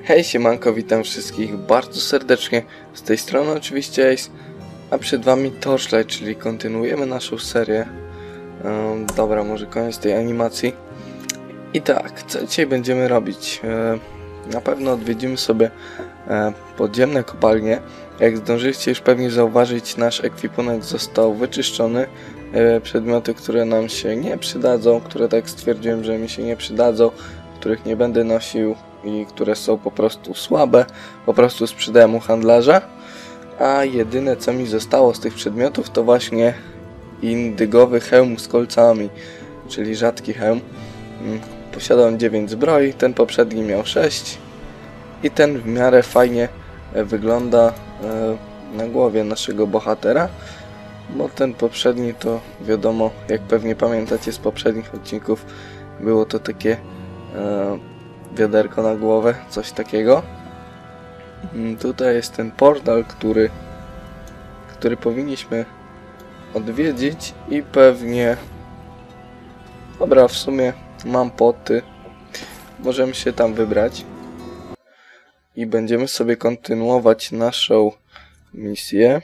Hej siemanko, witam wszystkich bardzo serdecznie, z tej strony oczywiście Ace, a przed wami Torchlight, czyli kontynuujemy naszą serię. Dobra, może koniec tej animacji. I tak, co dzisiaj będziemy robić? Na pewno odwiedzimy sobie podziemne kopalnie. Jak zdążyliście już pewnie zauważyć, nasz ekwipunek został wyczyszczony. Przedmioty, które nam się nie przydadzą, które tak stwierdziłem, że mi się nie przydadzą, których nie będę nosił i które są po prostu słabe, po prostu sprzedałem u handlarza. A jedyne co mi zostało z tych przedmiotów to właśnie indygowy hełm z kolcami, czyli rzadki hełm. Posiadam 9 zbroi, ten poprzedni miał 6 i ten w miarę fajnie wygląda na głowie naszego bohatera, bo ten poprzedni to wiadomo, jak pewnie pamiętacie z poprzednich odcinków, było to takie wiaderko na głowę, coś takiego. Tutaj jest ten portal, który powinniśmy odwiedzić i pewnie... Dobra, w sumie mam poty. Możemy się tam wybrać. I będziemy sobie kontynuować naszą misję.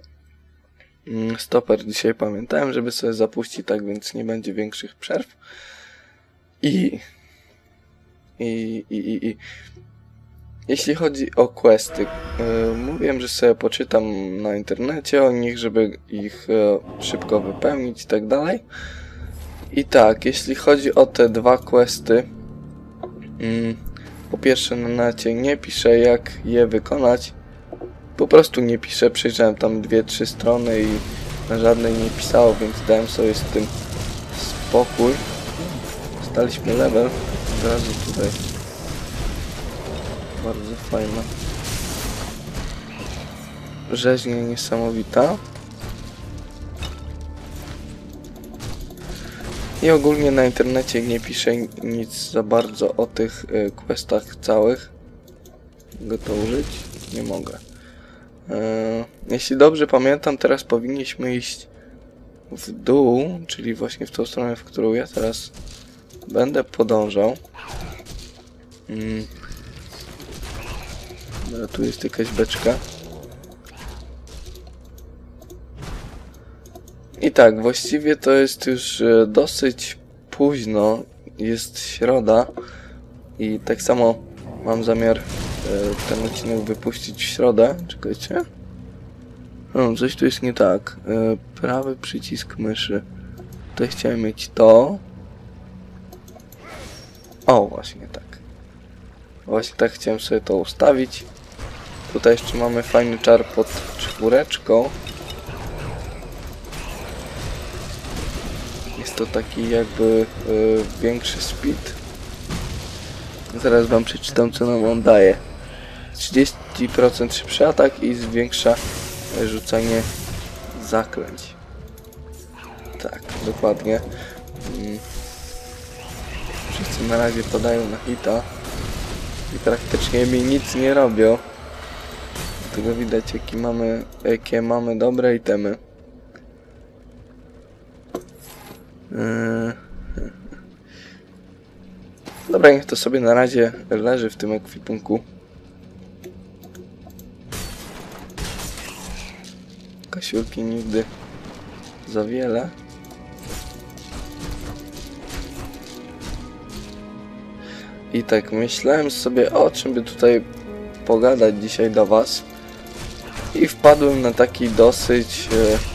Stoper dzisiaj pamiętałem, żeby sobie zapuścić, tak więc nie będzie większych przerw. Jeśli chodzi o questy, mówiłem, że sobie poczytam na internecie o nich, żeby ich szybko wypełnić i tak dalej. I tak, jeśli chodzi o te dwa questy, po pierwsze na necie nie piszę jak je wykonać, po prostu nie piszę, przejrzałem tam 2-3 strony i na żadnej nie pisało, więc dałem sobie z tym spokój. Staliśmy level, od razu tutaj. Bardzo fajna. Rzeźnia niesamowita. I ogólnie na internecie nie piszę nic za bardzo o tych questach całych. Mogę to użyć? Nie mogę. Jeśli dobrze pamiętam, teraz powinniśmy iść w dół, czyli właśnie w tą stronę, w którą ja teraz będę podążał. Dobra, tu jest jakaś beczka. I tak, właściwie to jest już dosyć późno, jest środa i tak samo mam zamiar ten odcinek wypuścić w środę. Czekajcie. Coś tu jest nie tak. Prawy przycisk myszy. Tutaj chciałem mieć to. O, właśnie tak. Właśnie tak chciałem sobie to ustawić. Tutaj jeszcze mamy fajny czar pod czwóreczką. Jest to taki jakby większy speed. Zaraz wam przeczytam, co nam on daje. 30% szybszy atak i zwiększa rzucanie zaklęć. Tak, dokładnie. Wszyscy na razie padają na hita i praktycznie mi nic nie robią. Dlatego widać, jakie mamy dobre itemy. Dobra, niech to sobie na razie leży w tym ekwipunku. Kasiurki nigdy za wiele. I tak myślałem sobie, o czym by tutaj pogadać dzisiaj do was. I wpadłem na taki dosyć,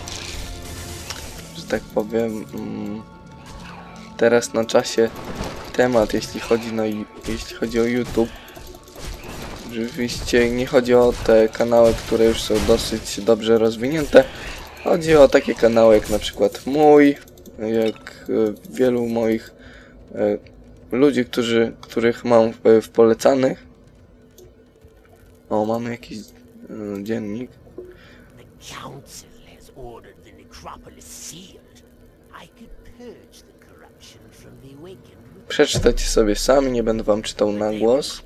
że tak powiem, teraz na czasie temat, jeśli chodzi o YouTube. Oczywiście nie chodzi o te kanały, które już są dosyć dobrze rozwinięte. Chodzi o takie kanały jak na przykład mój, jak wielu moich ludzi, których mam w polecanych. O, mamy jakiś dziennik. Przeczytajcie sobie sami, nie będę wam czytał na głos.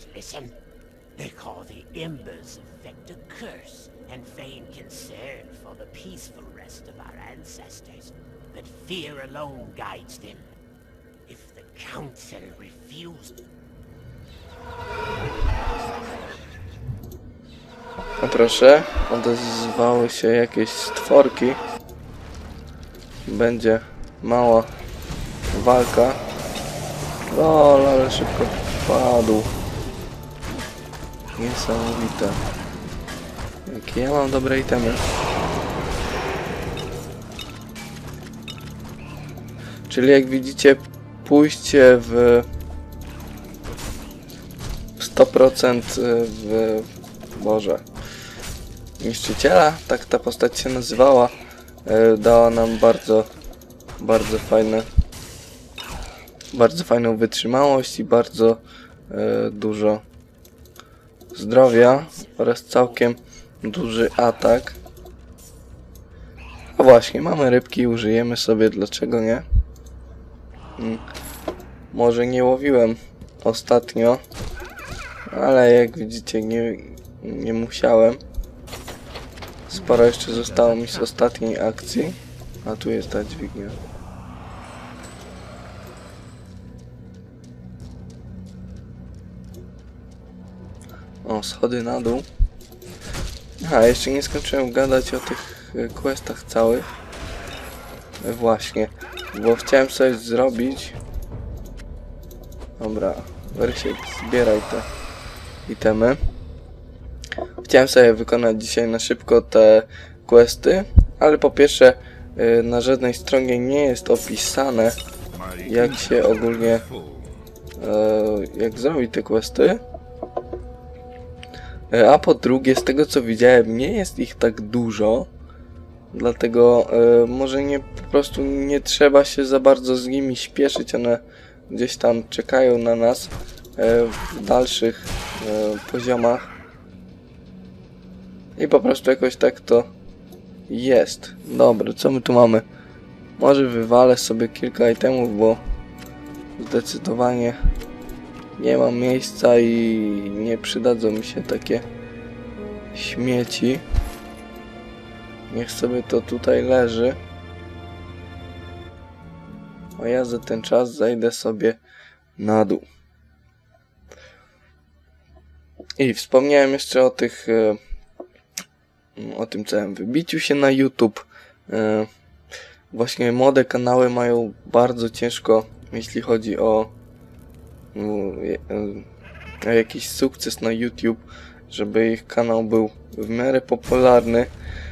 A proszę, odezwały się jakieś stworki. Będzie mała walka. O, ale szybko padł. Niesamowite. Jakie ja mam dobre itemy. Czyli jak widzicie, pójście w 100% w... Boże... Niszczyciela, tak ta postać się nazywała, dała nam bardzo fajną wytrzymałość i bardzo dużo zdrowia oraz całkiem duży atak. A właśnie, mamy rybki, użyjemy sobie, dlaczego nie? Może nie łowiłem ostatnio, ale jak widzicie nie musiałem. Sporo jeszcze zostało mi z ostatniej akcji. A tu jest ta dźwignia. O, schody na dół. A, jeszcze nie skończyłem gadać o tych questach całych. Właśnie, bo chciałem coś zrobić. Dobra, Wersiek, zbieraj te itemy. Chciałem sobie wykonać dzisiaj na szybko te questy, ale po pierwsze na żadnej stronie nie jest opisane, jak się ogólnie jak zrobić te questy. A po drugie, z tego co widziałem, nie jest ich tak dużo, dlatego może po prostu nie trzeba się za bardzo z nimi śpieszyć, one gdzieś tam czekają na nas w dalszych poziomach. I po prostu jakoś tak to jest. Dobra, co my tu mamy? Może wywalę sobie kilka itemów, bo zdecydowanie nie mam miejsca i nie przydadzą mi się takie śmieci. Niech sobie to tutaj leży. A ja za ten czas zajdę sobie na dół. I wspomniałem jeszcze o tym całym wybiciu się na YouTube. Właśnie młode kanały mają bardzo ciężko, jeśli chodzi o jakiś sukces na YouTube, żeby ich kanał był w miarę popularny.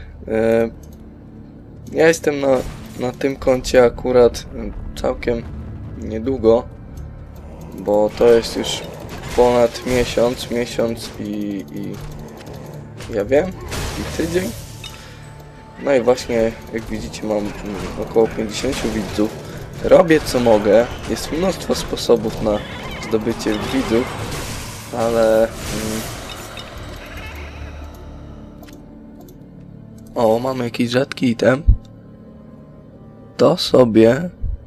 Ja jestem na tym koncie akurat całkiem niedługo, bo to jest już ponad miesiąc i ja wiem, i tydzień. No i właśnie, jak widzicie, mam około 50 widzów. Robię co mogę, jest mnóstwo sposobów na zdobycie widzów, ale... O, mamy jakiś rzadki item. To sobie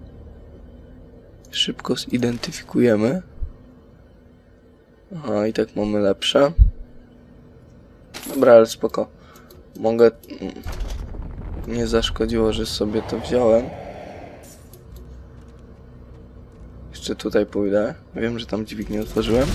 szybko zidentyfikujemy. Aha, i tak mamy lepsze. Dobra, ale spoko. Mogę... Nie zaszkodziło, że sobie to wziąłem. Jeszcze tutaj pójdę. Wiem, że tam dźwignię otworzyłem.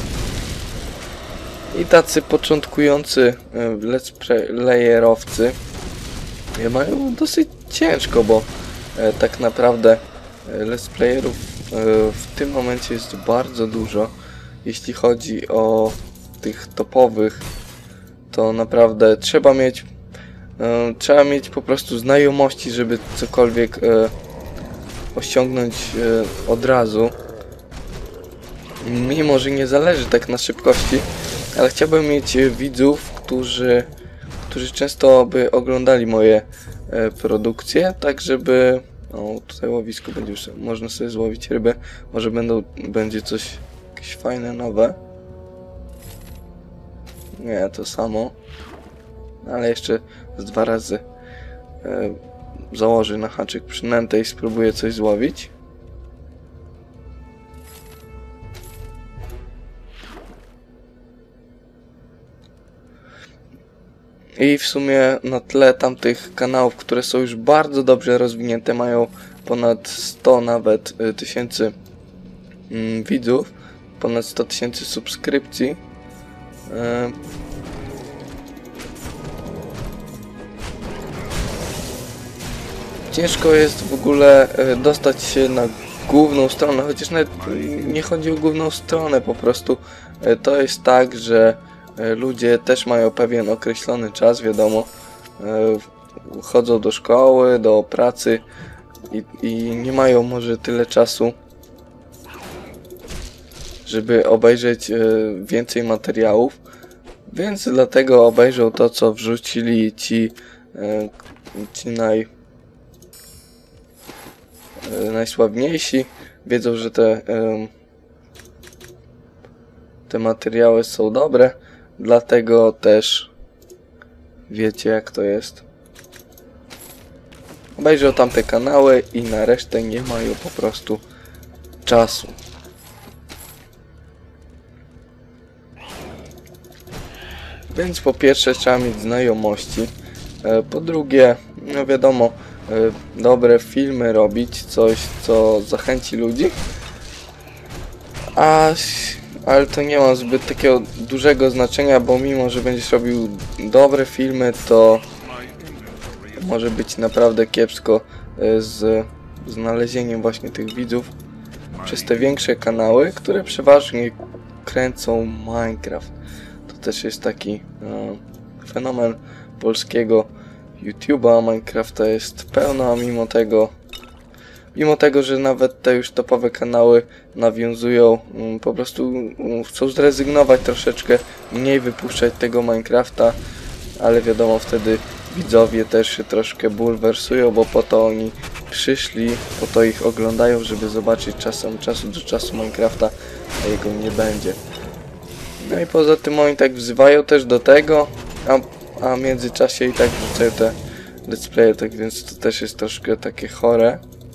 I tacy początkujący let's playerowcy mają dosyć ciężko, bo tak naprawdę let's playerów w tym momencie jest bardzo dużo. Jeśli chodzi o tych topowych, to naprawdę trzeba mieć po prostu znajomości, żeby cokolwiek osiągnąć od razu. Mimo że nie zależy tak na szybkości, ale chciałbym mieć widzów, którzy często by oglądali moje produkcje, tak żeby... O, tutaj łowisko będzie już, można sobie złowić rybę, może będzie coś jakieś fajne, nowe. Nie, to samo. Ale jeszcze z 2 razy założę na haczyk przynętę i spróbuję coś złowić. I w sumie na tle tamtych kanałów, które są już bardzo dobrze rozwinięte, mają ponad 100 nawet tysięcy widzów, ponad 100 000 subskrypcji. ciężko jest w ogóle dostać się na główną stronę, chociaż nawet nie chodzi o główną stronę, po prostu to jest tak, że ludzie też mają pewien określony czas, wiadomo, chodzą do szkoły, do pracy i nie mają może tyle czasu, żeby obejrzeć więcej materiałów, więc dlatego obejrzą to, co wrzucili ci najsławniejsi. Wiedzą, że te materiały są dobre, dlatego też wiecie, jak to jest. Obejrzą tamte kanały i na resztę nie mają po prostu czasu. Więc po pierwsze trzeba mieć znajomości, po drugie, no wiadomo, dobre filmy robić, coś co zachęci ludzi, ale to nie ma zbyt takiego dużego znaczenia, bo mimo, że będziesz robił dobre filmy, to może być naprawdę kiepsko z znalezieniem właśnie tych widzów przez te większe kanały, które przeważnie kręcą Minecraft. To też jest taki fenomen polskiego YouTube'a. Minecrafta jest pełno, a mimo tego, że nawet te już topowe kanały nawiązują, po prostu chcą zrezygnować troszeczkę, mniej wypuszczać tego Minecrafta, ale wiadomo, wtedy widzowie też się troszkę bulwersują, bo po to oni przyszli, po to ich oglądają, żeby zobaczyć czasu do czasu Minecrafta, a jego nie będzie. No i poza tym oni tak wzywają też do tego, a w międzyczasie i tak wrzucają te let's play, tak więc to też jest troszkę takie chore.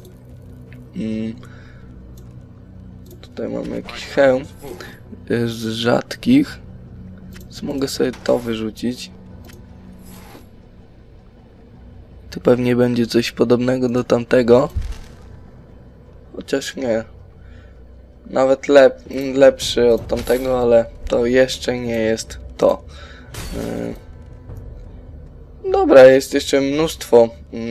Tutaj mamy jakiś hełm z rzadkich, więc mogę sobie to wyrzucić. Tu pewnie będzie coś podobnego do tamtego, chociaż nie. Nawet lepszy od tamtego, ale to jeszcze nie jest to. Dobra, jest jeszcze mnóstwo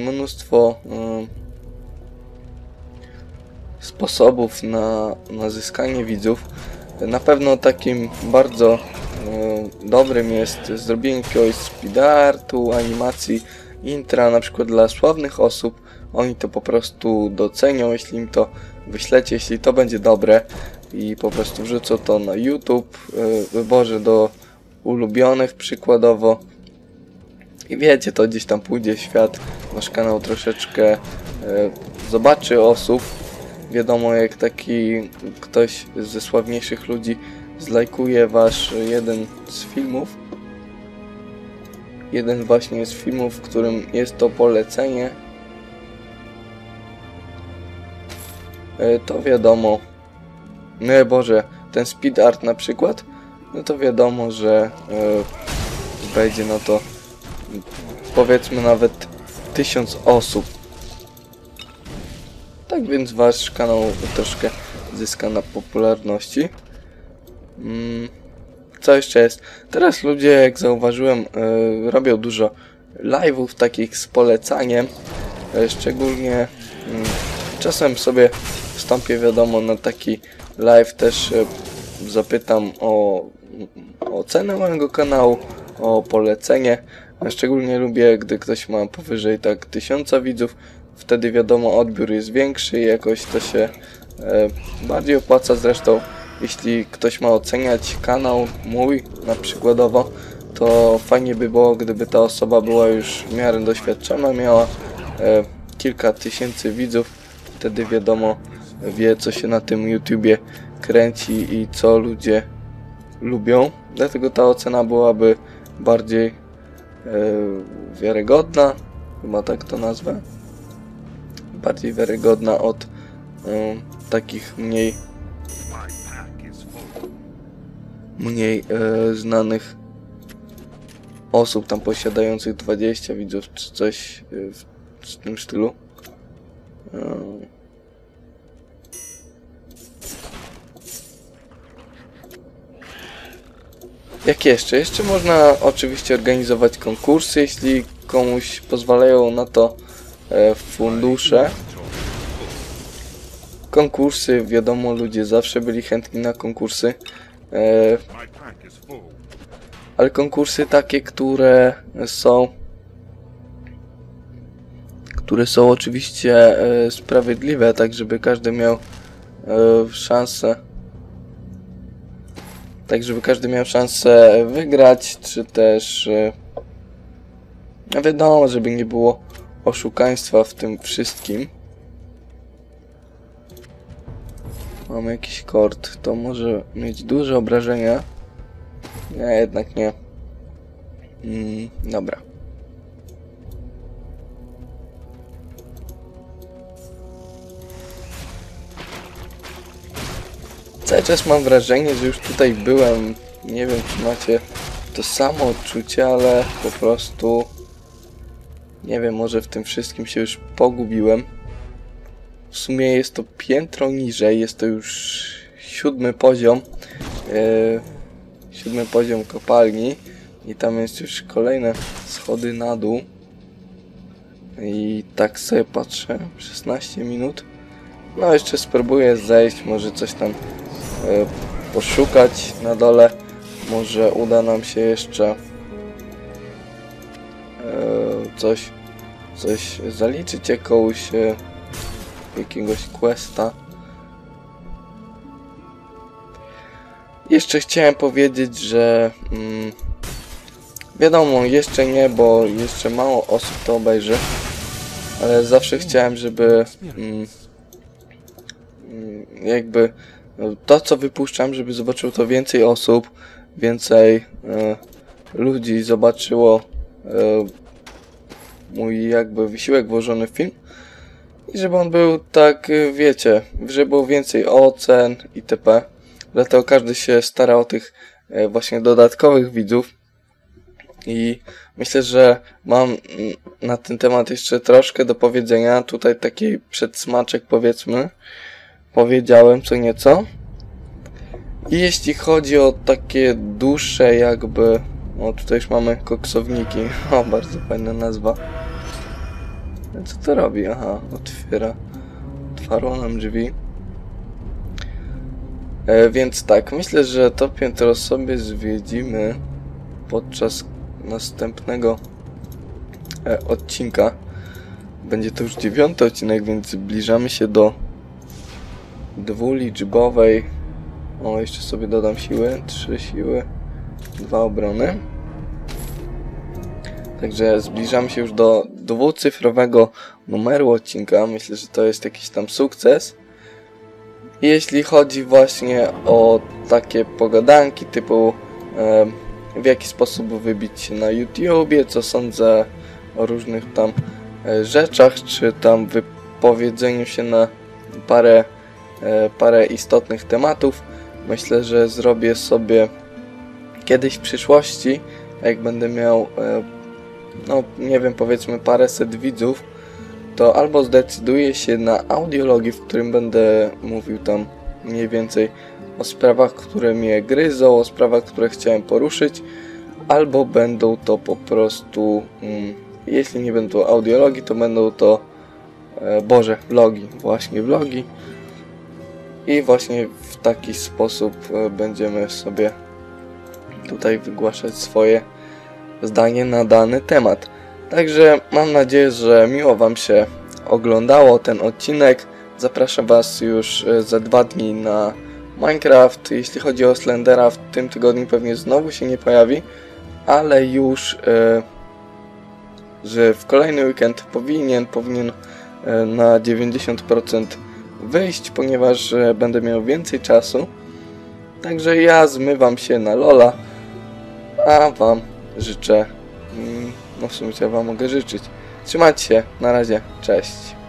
sposobów na zyskanie widzów. Na pewno takim bardzo dobrym jest zrobienie jakiegoś speedartu, animacji, intra, na przykład dla sławnych osób. Oni to po prostu docenią, jeśli im to wyślecie, jeśli to będzie dobre i po prostu wrzucą to na YouTube, wyborze do ulubionych przykładowo. I wiecie, to gdzieś tam pójdzie w świat, wasz kanał troszeczkę zobaczy osób. Wiadomo, jak taki ktoś ze sławniejszych ludzi zlajkuje wasz jeden z filmów. Jeden właśnie z filmów, w którym jest to polecenie. To wiadomo. No Boże, ten speed art na przykład. No to wiadomo, że wejdzie na to powiedzmy nawet 1000 osób. Tak więc wasz kanał troszkę zyska na popularności. Co jeszcze jest? Teraz ludzie, jak zauważyłem, robią dużo live'ów takich z polecaniem. Szczególnie czasem sobie wstąpię, wiadomo, na taki live, też zapytam o cenę mojego kanału, o polecenie. Szczególnie lubię, gdy ktoś ma powyżej tak 1000 widzów. Wtedy wiadomo, odbiór jest większy i jakoś to się bardziej opłaca. Zresztą jeśli ktoś ma oceniać kanał mój na przykładowo, to fajnie by było, gdyby ta osoba była już w miarę doświadczona, miała kilka tysięcy widzów. Wtedy wiadomo, wie, co się na tym YouTubie kręci i co ludzie lubią. Dlatego ta ocena byłaby bardziej wiarygodna, chyba tak to nazwę. Bardziej wiarygodna od takich mniej znanych osób, tam posiadających 20 widzów czy coś w tym stylu. Jak jeszcze? Jeszcze można oczywiście organizować konkursy, jeśli komuś pozwalają na to fundusze. Konkursy, wiadomo, ludzie zawsze byli chętni na konkursy. Ale konkursy takie, które są oczywiście sprawiedliwe, tak żeby każdy miał szansę. Tak żeby każdy miał szansę wygrać, czy też wiadomo, żeby nie było oszukaństwa w tym wszystkim. Mamy jakiś kord, to może mieć duże obrażenia. Nie, jednak nie. Dobra. Cały czas mam wrażenie, że już tutaj byłem. Nie wiem, czy macie to samo odczucie, ale po prostu nie wiem, może w tym wszystkim się już pogubiłem. W sumie jest to piętro niżej, jest to już 7. poziom. 7. poziom kopalni i tam jest już kolejne schody na dół. I tak sobie patrzę, 16 minut. No jeszcze spróbuję zejść, może coś tam poszukać na dole. Może uda nam się jeszcze coś zaliczyć, jakiegoś questa. Jeszcze chciałem powiedzieć, że wiadomo, jeszcze nie, bo jeszcze mało osób to obejrzy, ale zawsze chciałem, żeby jakby to, co wypuszczam, żeby zobaczyło to więcej osób, więcej ludzi zobaczyło mój jakby wysiłek włożony w film i żeby on był tak, wiecie, żeby było więcej ocen itp. Dlatego każdy się stara o tych właśnie dodatkowych widzów i myślę, że mam na ten temat jeszcze troszkę do powiedzenia. Tutaj taki przedsmaczek, powiedzmy, powiedziałem co nieco. I jeśli chodzi o takie dłuższe jakby, o tutaj już mamy koksowniki, o bardzo fajna nazwa. Co to robi? Aha, otwarło nam drzwi. Więc tak, myślę, że to piętro sobie zwiedzimy podczas następnego odcinka. Będzie to już 9. odcinek, więc zbliżamy się do dwuliczbowej. O, jeszcze sobie dodam siły. 3 siły, 2 obrony. Także zbliżamy się już do dwucyfrowego numeru odcinka. Myślę, że to jest jakiś tam sukces. I jeśli chodzi właśnie o takie pogadanki typu w jaki sposób wybić się na YouTubie, co sądzę o różnych tam rzeczach, czy tam wypowiedzeniu się na parę istotnych tematów, myślę, że zrobię sobie kiedyś w przyszłości, jak będę miał no nie wiem, powiedzmy paręset widzów, to albo zdecyduję się na audiologii, w którym będę mówił tam mniej więcej o sprawach, które mnie gryzą, o sprawach, które chciałem poruszyć, albo będą to po prostu, jeśli nie będą audiologii, to będą to, vlogi, właśnie vlogi. I właśnie w taki sposób będziemy sobie tutaj wygłaszać swoje zdanie na dany temat. Także mam nadzieję, że miło Wam się oglądało ten odcinek. Zapraszam Was już za 2 dni na Minecraft. Jeśli chodzi o Slendera, w tym tygodniu pewnie znowu się nie pojawi, ale już że w kolejny weekend powinien na 90% wyjść, ponieważ będę miał więcej czasu. Także ja zmywam się na Lola, a Wam życzę, no w sumie co ja Wam mogę życzyć. Trzymajcie się, na razie, cześć.